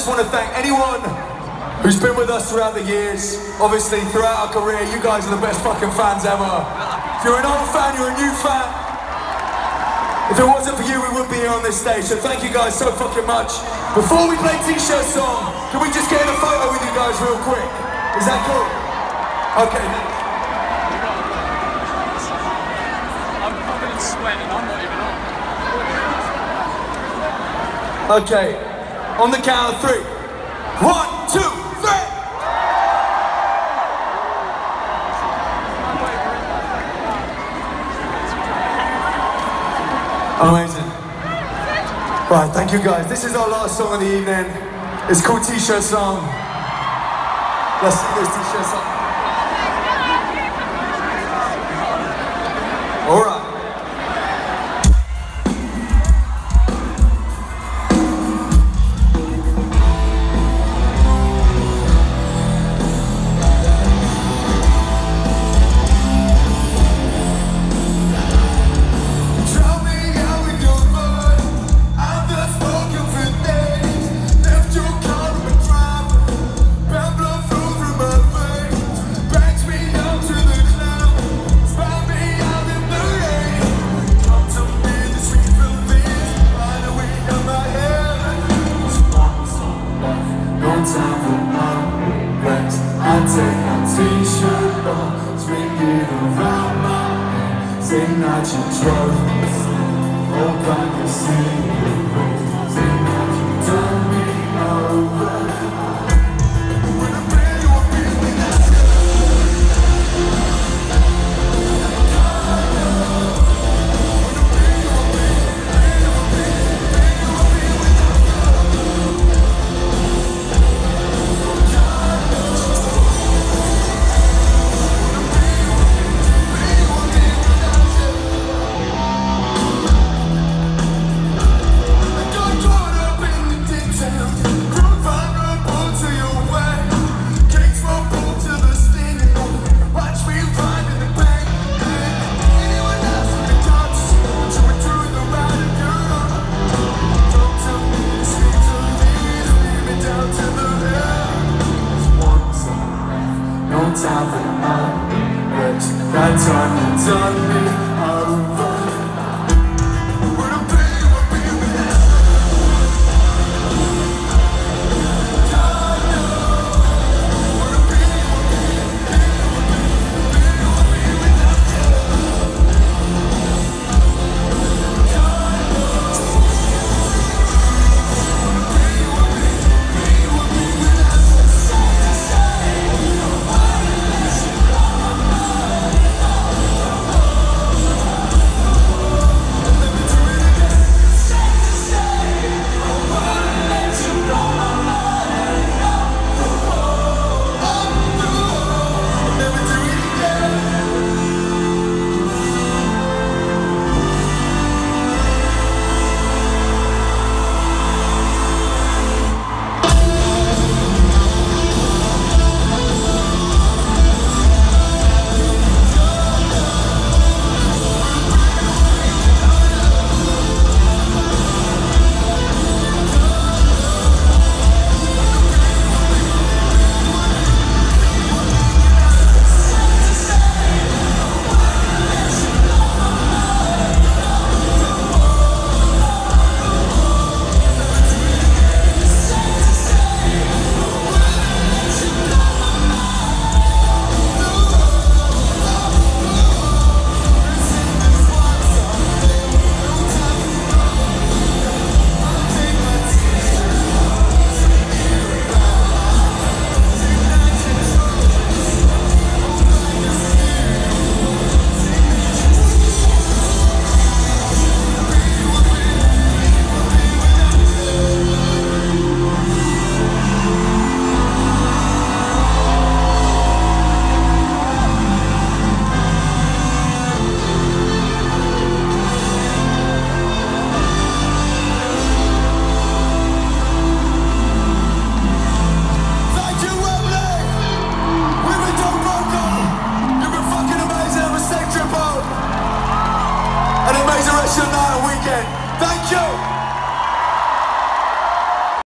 just want to thank anyone who's been with us throughout the years. Obviously, throughout our career, you guys are the best fucking fans ever. If you're an old fan, you're a new fan. If it wasn't for you, we wouldn't be here on this stage, so thank you guys so fucking much. Before we play T-shirt song, can we just get in a photo with you guys real quick? Is that cool? Okay. I'm covered in sweat and I'm not even on. Okay, on the count of 3. 1, 2, 3! Amazing. Right, thank you guys. This is our last song of the evening. It's called T-shirt song. Let's sing this T-shirt song. All right. I take my T-shirt off, swing it around my head, sing out your troubles, hope I can see you.